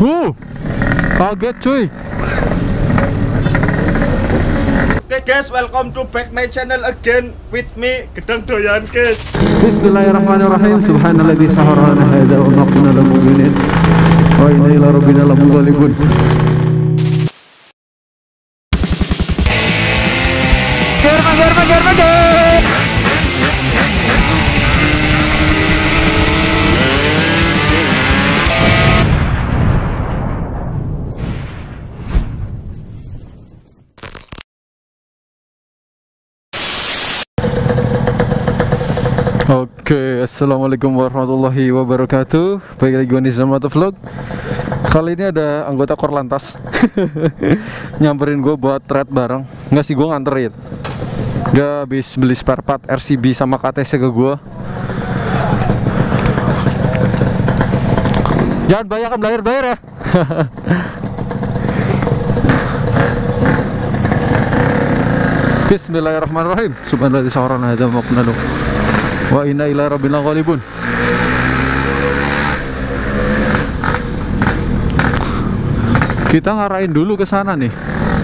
Kaget cuy. Oke guys, welcome to back my channel again with me Gedang Doyan guys. Bismillahirrahmanirrahim. Subhanalladzi sahara lana hadza wa ma kunna lahu muqrinin wa inna ila rabbina lamunqalibun. German. Oke, assalamualaikum warahmatullahi wabarakatuh. Baik lagi gue Nizam Motovlog. Kali ini ada anggota Korlantas nyamperin gue buat trade bareng. Enggak sih, gue nganterin. Dia habis beli spare part RCB sama KTC ke gue. Jangan banyak bayar ya. Bismillahirrahmanirrahim. Subhanalladzi sahara lana hadza wa ma kunna lahu wa inna ila rabbina ghalibun. Kita ngarahin dulu ke sana nih.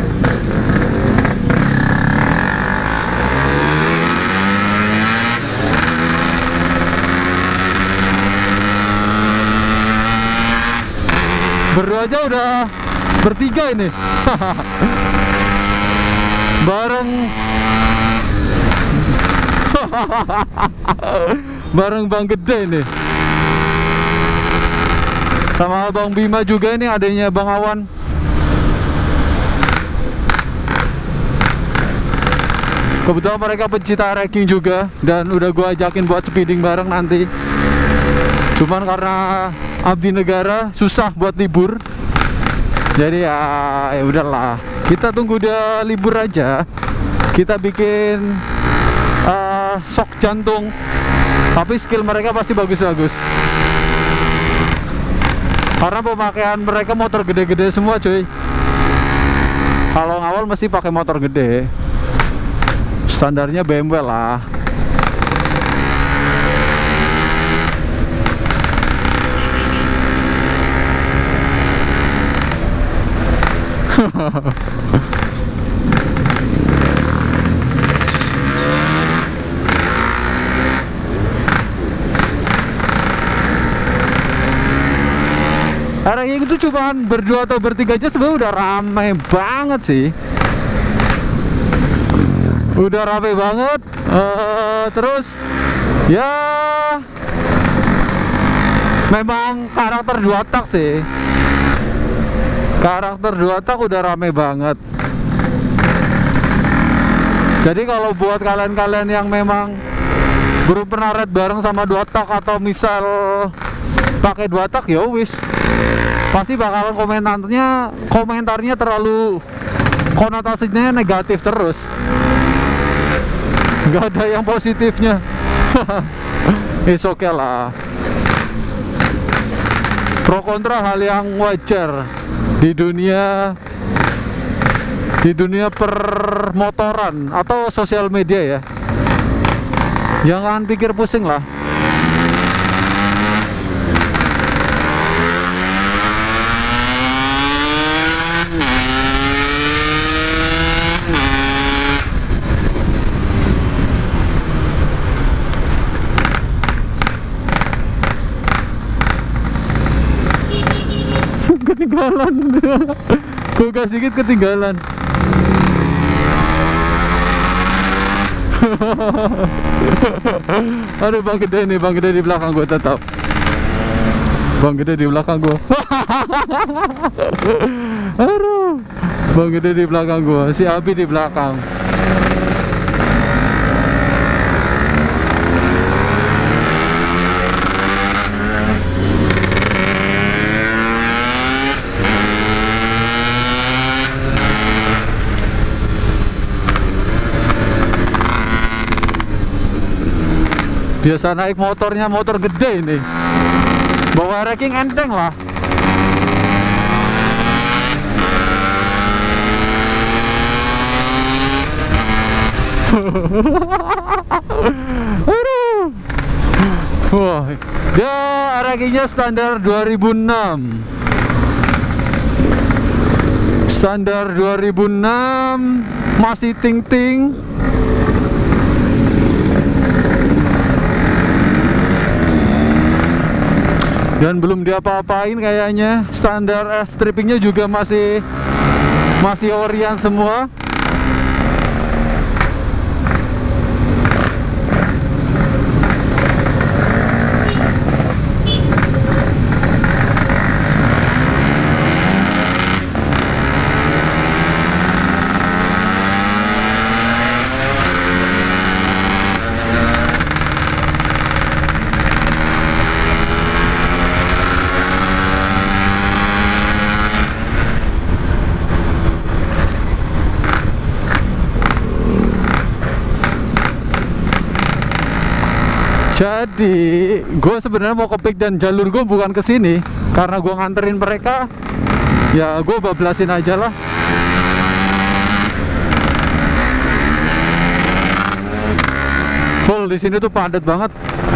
Berdua aja udah bertiga ini. Bareng Bang Gede nih, sama Bang Bima juga, ini adanya Bang Awan. Kebetulan mereka pecinta ranking juga, dan udah gua ajakin buat speeding bareng nanti. Cuman karena abdi negara susah buat libur, jadi ya udahlah, kita tunggu dia libur aja. Kita bikin shock jantung, tapi skill mereka pasti bagus-bagus karena pemakaian mereka motor gede-gede semua cuy. Kalau ngawal mesti pakai motor gede, standarnya BMW lah. Ranking itu cuman berdua atau bertiga aja sebenarnya udah rame banget sih. Udah rame banget. Terus ya memang karakter dua tak sih. Karakter dua tak udah rame banget. Jadi kalau buat kalian-kalian yang memang belum pernah ride bareng sama dua tak, atau misal pakai dua tak, ya wis, pasti bakalan komentarnya terlalu konotasinya negatif terus, nggak ada yang positifnya. It's okay lah, pro kontra hal yang wajar di dunia permotoran atau sosial media ya. Jangan pikir pusing lah. Ketinggalan. Gue gas dikit ketinggalan. Aduh, Bang Gede nih, Bang Gede di belakang gue tetap. Bang Gede di belakang gue. Aduh, Bang Gede di belakang gue, si Abi di belakang. Biasa naik motornya motor gede ini, bawa ranking enteng lah. Aduh. Wah, dia rankingnya standar 2006. Standar 2006 masih ting-ting. Dan belum diapa-apain kayaknya. Standar strippingnya juga masih orian semua. Jadi gue sebenarnya mau ke Peak dan jalur gue bukan ke sini karena gue nganterin mereka. Ya gue bablasin aja lah. Full di sini tuh padat banget.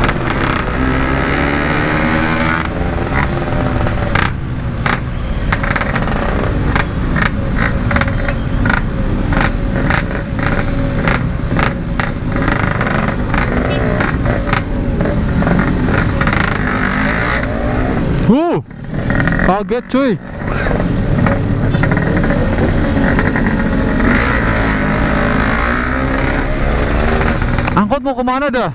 Kaget cuy. Angkot mau kemana dah?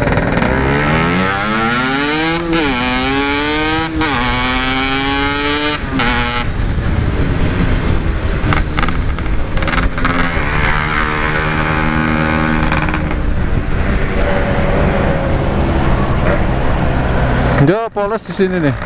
Dia polos di sini nih.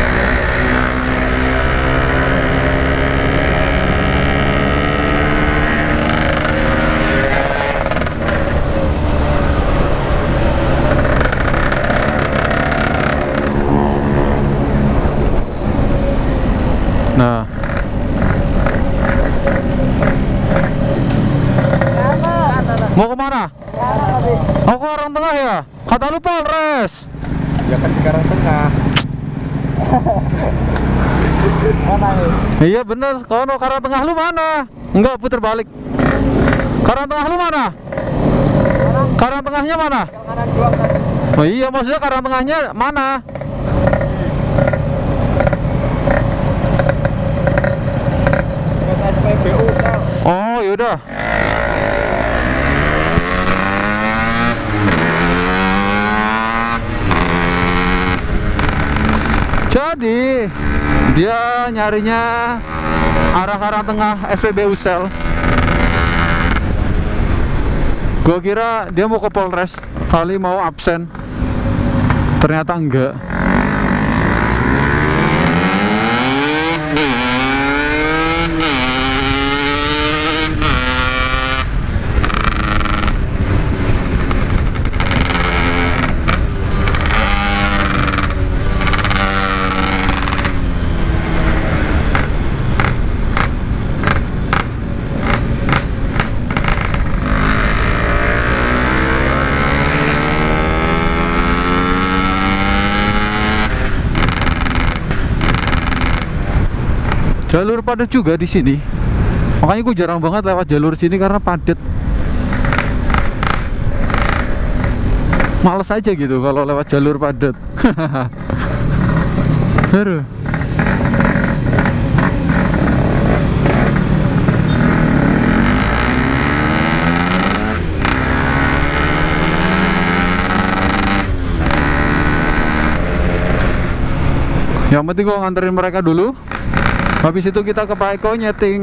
Nah, mau kemana? Oh, ke Karang Tengah ya? Kata lu Polres. Ya kan di Karang Tengah. Mana nih? Iya bener, kono Karang Tengah lu mana? Enggak, puter balik. Karang Tengah lu mana? Karang Tengahnya mana? Oh iya, maksudnya Karang Tengahnya mana? SPBU sel. Oh yaudah. Jadi dia nyarinya arah Karang Tengah SPBU sel. Gua kira dia mau ke Polres, kali mau absen. Ternyata enggak. Jalur padat juga di sini. Makanya gue jarang banget lewat jalur sini karena padat. Males aja gitu kalau lewat jalur padat. Aduh. Yang penting gue nganterin mereka dulu. Habis itu kita ke Pak Eko nyeting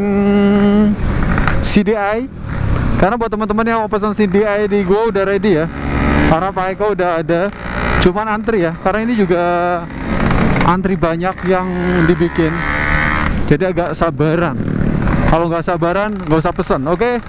CDI. Karena buat teman-teman yang mau pesan CDI di gua udah ready ya. Karena Pak Eko udah ada. Cuman antri ya. Karena ini juga antri banyak yang dibikin. Jadi agak sabaran. Kalau nggak sabaran nggak usah pesan, oke?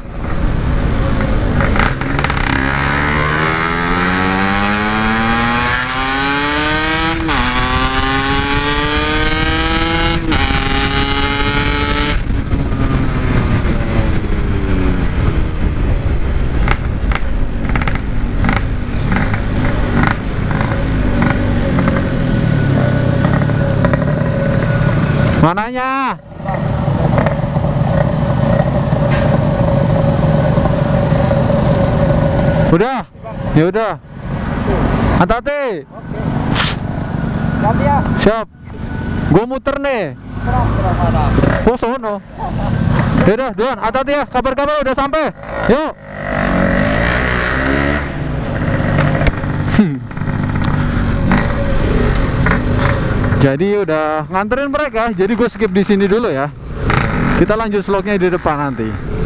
Mananya? Udah? Ya udah. Hati-hati. Ganti ya. Siap. Gua muter nih. Oh, sono. Ya udah, Duan, hati-hati ya. Kabar-kabar udah sampai. Yuk. Jadi udah nganterin mereka. Jadi gue skip di sini dulu ya. Kita lanjut vlognya di depan nanti.